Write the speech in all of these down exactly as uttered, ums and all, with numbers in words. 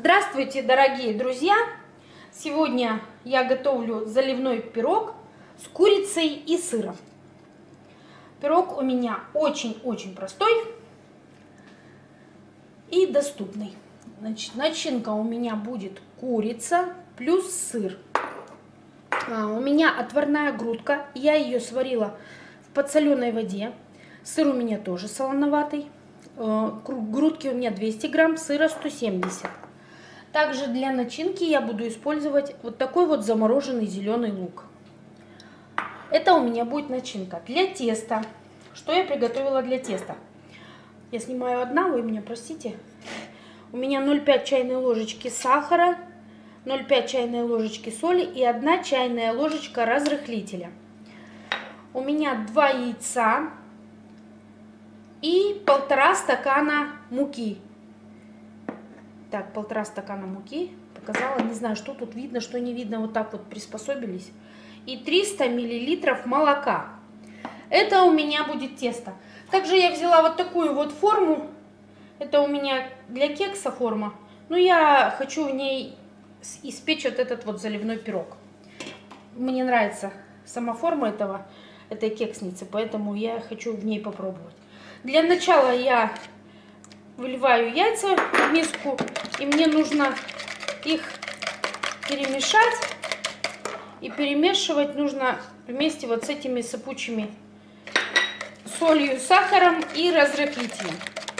Здравствуйте, дорогие друзья! Сегодня я готовлю заливной пирог с курицей и сыром. Пирог у меня очень-очень простой и доступный. Значит, начинка у меня будет курица плюс сыр. А, у меня отварная грудка, я ее сварила в подсоленой воде. Сыр у меня тоже солоноватый. Грудки у меня двести грамм, сыра сто семьдесят. Также для начинки я буду использовать вот такой вот замороженный зеленый лук. Это у меня будет начинка. Для теста. Что я приготовила для теста? Я снимаю одна, вы меня простите. У меня ноль целых пять чайной ложечки сахара, ноль целых пять чайной ложечки соли и одна чайная ложечка разрыхлителя. У меня два яйца и полтора стакана муки. Так, полтора стакана муки показала. Не знаю, что тут видно, что не видно. Вот так вот приспособились. И триста миллилитров молока. Это у меня будет тесто. Также я взяла вот такую вот форму. Это у меня для кекса форма. Но я хочу в ней испечь вот этот вот заливной пирог. Мне нравится сама форма этого, этой кексницы, поэтому я хочу в ней попробовать. Для начала я выливаю яйца в миску, и мне нужно их перемешать. И перемешивать нужно вместе вот с этими сыпучими солью, сахаром и разрыхлителем.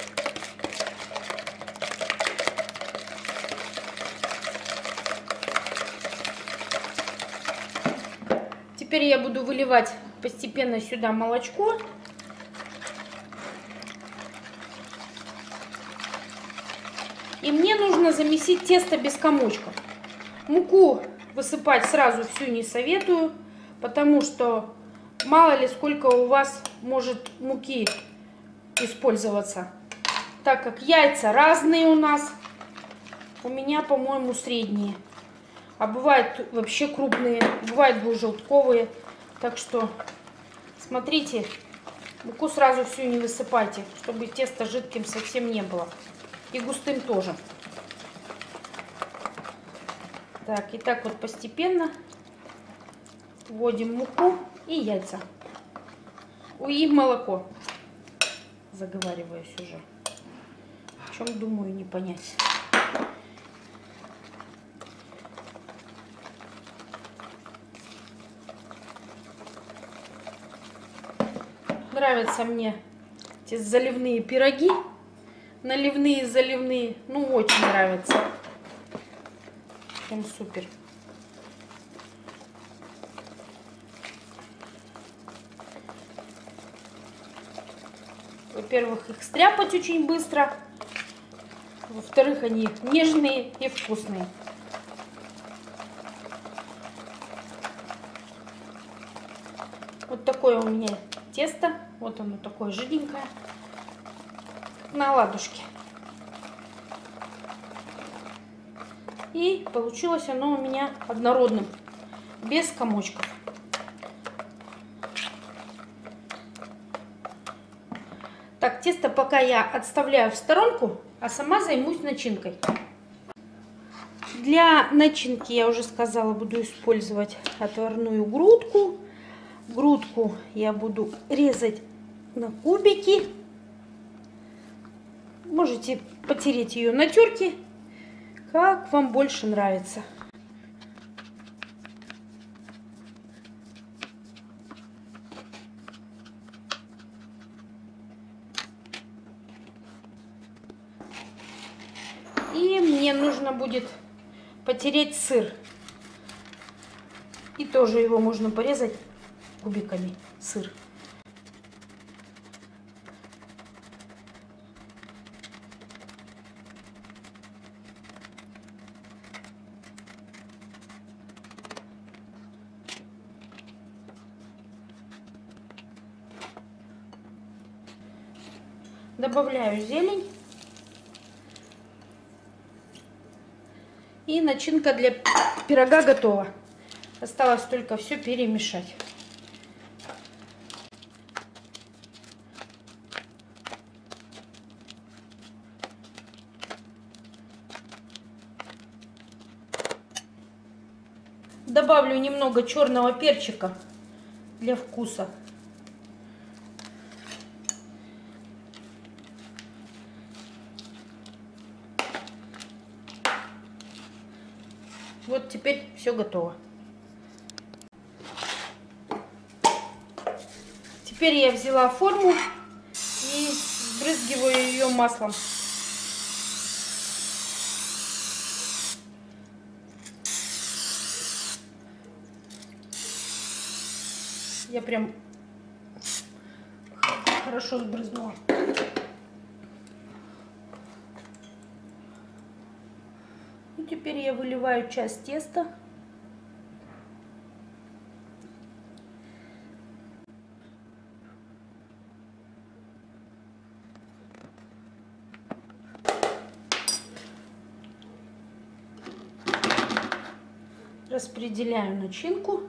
Теперь я буду выливать постепенно сюда молочко. И мне нужно замесить тесто без комочков. Муку высыпать сразу всю не советую, потому что мало ли сколько у вас может муки использоваться. Так как яйца разные у нас, у меня, по-моему, средние. А бывают вообще крупные, бывают двухжелтковые. Так что смотрите, муку сразу всю не высыпайте, чтобы тесто жидким совсем не было. И густым тоже. Так, и так вот постепенно вводим муку и яйца. И молоко. Заговариваюсь уже. О чем думаю, не понять. Нравятся мне эти заливные пироги. Наливные, заливные. Ну, очень нравятся. Прям супер. Во-первых, их стряпать очень быстро. Во-вторых, они нежные и вкусные. Вот такое у меня тесто. Вот оно такое жиденькое. На оладушке. И получилось оно у меня однородным, без комочков. Так, тесто пока я отставляю в сторонку, а сама займусь начинкой. Для начинки, я уже сказала, буду использовать отварную грудку. Грудку я буду резать на кубики. Можете потереть ее на терке, как вам больше нравится. И мне нужно будет потереть сыр. И тоже его можно порезать кубиками, сыр. Добавляю зелень. И начинка для пирога готова. Осталось только все перемешать. добавлю немного черного перчика для вкуса. Вот теперь все готово. Теперь я взяла форму и сбрызгиваю ее маслом. Я прям хорошо сбрызнула. И теперь я выливаю часть теста. Распределяю начинку.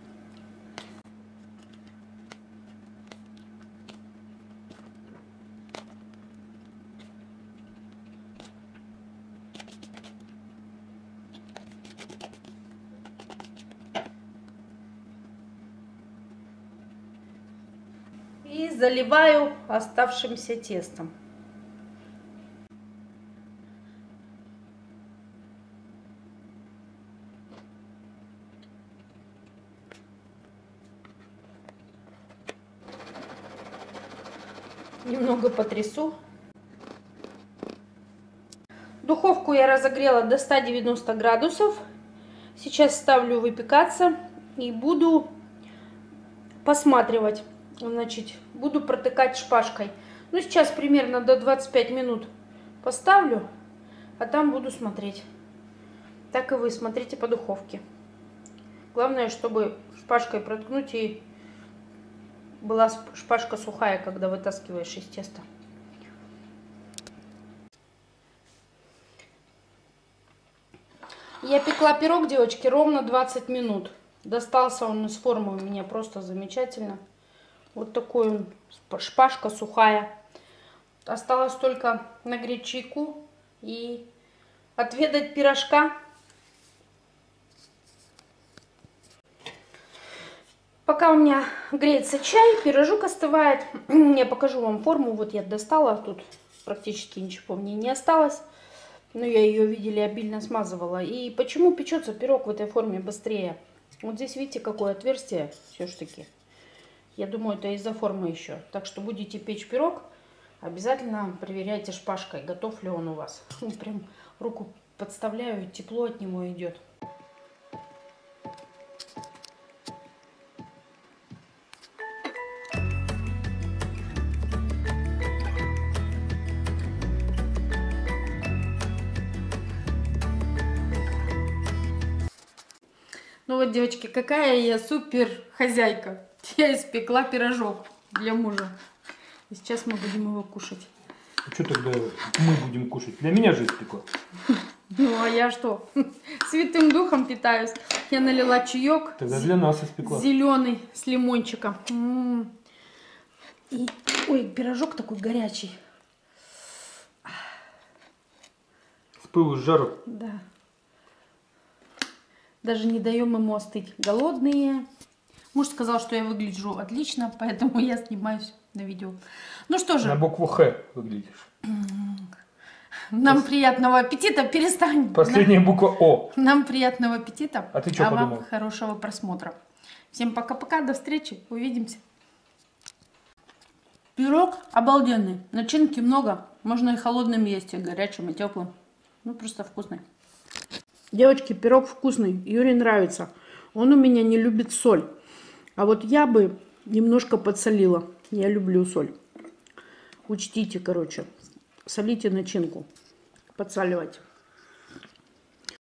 И заливаю оставшимся тестом. Немного потрясу. Духовку я разогрела до ста девяноста градусов. Сейчас ставлю выпекаться и буду посматривать. Значит, буду протыкать шпажкой. Ну, сейчас примерно до двадцати пяти минут поставлю, а там буду смотреть. Так и вы смотрите по духовке. Главное, чтобы шпажкой проткнуть и была шпажка сухая, когда вытаскиваешь из теста. Я пекла пирог, девочки, ровно двадцать минут. Достался он из формы у меня просто замечательно. Вот такой он, шпажка сухая. Осталось только нагреть чайку и отведать пирожка. Пока у меня греется чай, пирожок остывает. Я покажу вам форму. Вот я достала, тут практически ничего в ней не осталось. Но я ее, видели, обильно смазывала. И почему печется пирог в этой форме быстрее? Вот здесь видите, какое отверстие все-таки. Я думаю, это из-за формы еще. Так что будете печь пирог, обязательно проверяйте шпажкой, готов ли он у вас. Прям руку подставляю, тепло от него идет. Ну вот, девочки, какая я супер хозяйка. Я испекла пирожок для мужа. И сейчас мы будем его кушать. А что тогда мы будем кушать? Для меня же испекла. Ну а я что? Святым духом питаюсь. Я налила чаек. Тогда для нас испекла. Зеленый с лимончиком. М-м-м. И, ой, пирожок такой горячий. С пылу с жару. Да. Даже не даем ему остыть. Голодные. Муж сказал, что я выгляжу отлично, поэтому я снимаюсь на видео. Ну что же. На букву Х выглядишь. Нам приятного аппетита. Перестань. Последняя буква О. Нам приятного аппетита. А ты что подумал? Вам хорошего просмотра. Всем пока-пока. До встречи. Увидимся. Пирог обалденный. Начинки много. Можно и холодным есть, и горячим, и теплым. Ну, просто вкусный. Девочки, пирог вкусный. Юре нравится. Он у меня не любит соль. А вот я бы немножко подсолила. Я люблю соль. Учтите, короче. Солите начинку. Подсаливайте.